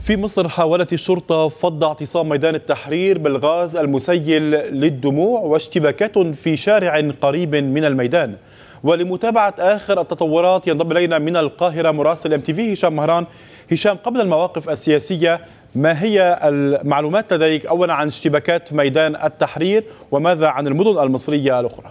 في مصر حاولت الشرطة فض اعتصام ميدان التحرير بالغاز المسيل للدموع واشتباكات في شارع قريب من الميدان. ولمتابعة آخر التطورات ينضم إلينا من القاهرة مراسل MTV هشام مهران. هشام، قبل المواقف السياسية ما هي المعلومات لديك أولا عن اشتباكات ميدان التحرير وماذا عن المدن المصرية الأخرى؟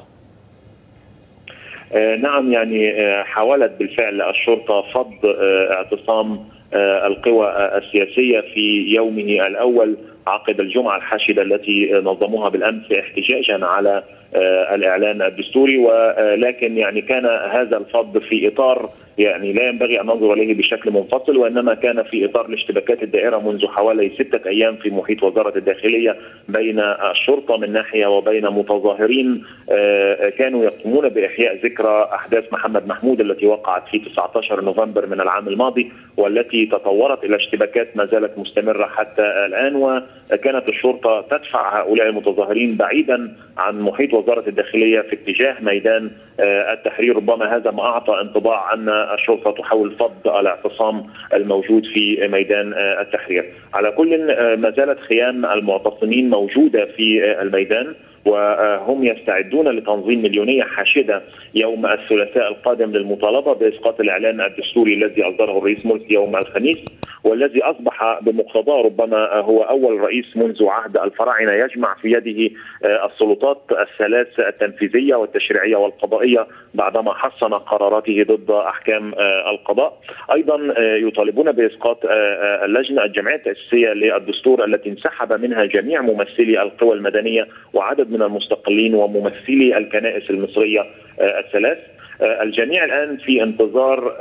نعم، حاولت بالفعل الشرطة فض اعتصام القوى السياسية في يومه الأول عقب الجمعة الحاشدة التي نظموها بالأمس احتجاجا على الإعلان الدستوري، ولكن كان هذا الفض في إطار لا ينبغي أن ننظر إليه بشكل منفصل، وإنما كان في إطار الاشتباكات الدائرة منذ حوالي 6 أيام في محيط وزارة الداخلية بين الشرطة من ناحية وبين متظاهرين كانوا يقومون بإحياء ذكرى أحداث محمد محمود التي وقعت في 19 نوفمبر من العام الماضي، والتي تطورت إلى اشتباكات ما زالت مستمرة حتى الآن. وكانت الشرطة تدفع هؤلاء المتظاهرين بعيدا عن محيط وزارة الداخلية في اتجاه ميدان التحرير. ربما هذا ما أعطى انطباع أن الشرطة تحاول فض الاعتصام الموجود في ميدان التحرير. على كل ما زالت خيام المعتصمين موجودة في الميدان، وهم يستعدون لتنظيم مليونية حاشدة يوم الثلاثاء القادم للمطالبة بإسقاط الإعلان الدستوري الذي أصدره الرئيس مرسي يوم الخميس، والذي أصبح بمقتضاه ربما هو أول رئيس منذ عهد الفراعنة يجمع في يده السلطات الثلاث التنفيذية والتشريعية والقضائية بعدما حصن قراراته ضد أحكام القضاء. أيضا يطالبون بإسقاط اللجنة الجمعية التأسيسية للدستور التي انسحب منها جميع ممثلي القوى المدنية وعدد من المستقلين وممثلي الكنائس المصرية الثلاث. الجميع الآن في انتظار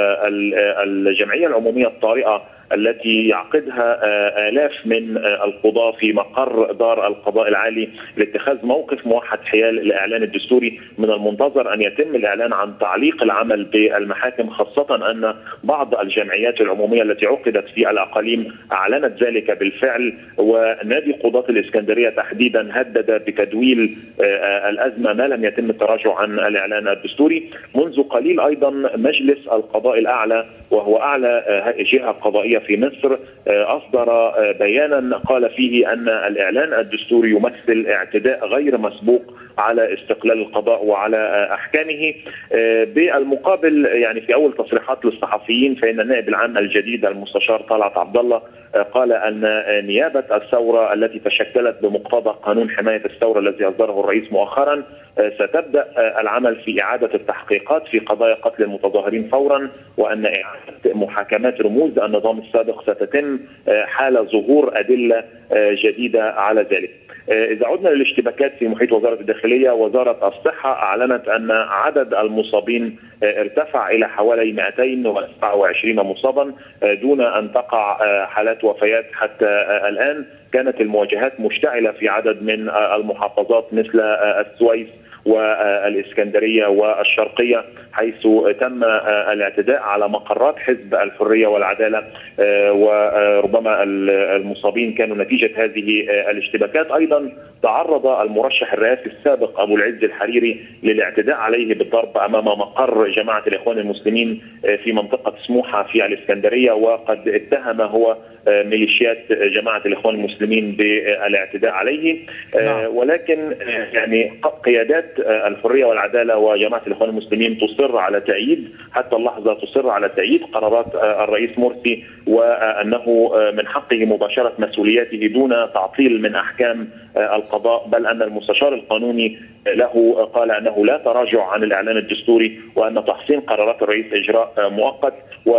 الجمعية العمومية الطارئة التي يعقدها آلاف من القضاة في مقر دار القضاء العالي لاتخاذ موقف موحد حيال الإعلان الدستوري. من المنتظر أن يتم الإعلان عن تعليق العمل بالمحاكم، خاصة أن بعض الجمعيات العمومية التي عقدت في الأقاليم أعلنت ذلك بالفعل، ونادي قضاة الإسكندرية تحديدا هدد بتدويل الأزمة ما لم يتم التراجع عن الإعلان الدستوري. منذ قليل أيضا مجلس القضاء الأعلى، وهو أعلى جهة قضائية في مصر، أصدر بيانا قال فيه أن الإعلان الدستوري يمثل اعتداء غير مسبوق على استقلال القضاء وعلى أحكامه. بالمقابل في أول تصريحات للصحفيين فإن النائب العام الجديد المستشار طلعت عبد الله قال أن نيابة الثورة التي تشكلت بمقتضى قانون حماية الثورة الذي أصدره الرئيس مؤخرا ستبدأ العمل في إعادة التحقيقات في قضايا قتل المتظاهرين فورا، وأن إعادة محاكمات رموز النظام السابق ستتم حال ظهور أدلة جديدة على ذلك. إذا عدنا للاشتباكات في محيط وزارة الداخلية، وزارة الصحة أعلنت أن عدد المصابين ارتفع إلى حوالي 227 مصابا دون أن تقع حالات وفيات حتى الآن. كانت المواجهات مشتعلة في عدد من المحافظات مثل السويس والإسكندرية والشرقية، حيث تم الاعتداء على مقرات حزب الحرية والعدالة، وربما المصابين كانوا نتيجة هذه الاشتباكات. أيضا تعرض المرشح الرئاسي السابق أبو العز الحريري للاعتداء عليه بالضرب أمام مقر جماعة الإخوان المسلمين في منطقة سموحة في الإسكندرية، وقد اتهم هو ميليشيات جماعة الإخوان المسلمين بالاعتداء عليه. ولكن قيادات الحرية والعدالة وجماعة الإخوان المسلمين تصر على تأييد حتى اللحظة، تصر على تأييد قرارات الرئيس مرسي، وأنه من حقه مباشرة مسؤولياته دون تعطيل من أحكام القضاء، بل أن المستشار القانوني له قال أنه لا تراجع عن الإعلان الدستوري، وأن تحسين قرارات الرئيس إجراء مؤقت.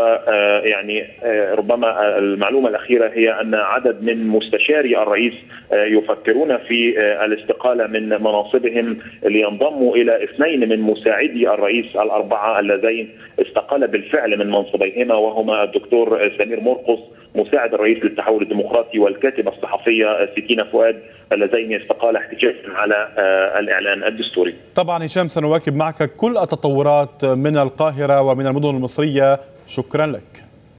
ربما المعلومة الأخيرة هي أن عدد من مستشاري الرئيس يفكرون في الاستقالة من مناصبهم لينضموا إلى 2 من مساعدي الرئيس ال4 اللذين استقال بالفعل من منصبيهما، وهما الدكتور سمير مرقص مساعد الرئيس للتحول الديمقراطي والكاتبة الصحفية سكينة فؤاد، اللذين استقال احتجاجا على الإعلان الدستوري. طبعا هشام، سنواكب معك كل التطورات من القاهرة ومن المدن المصرية. شكرا لك.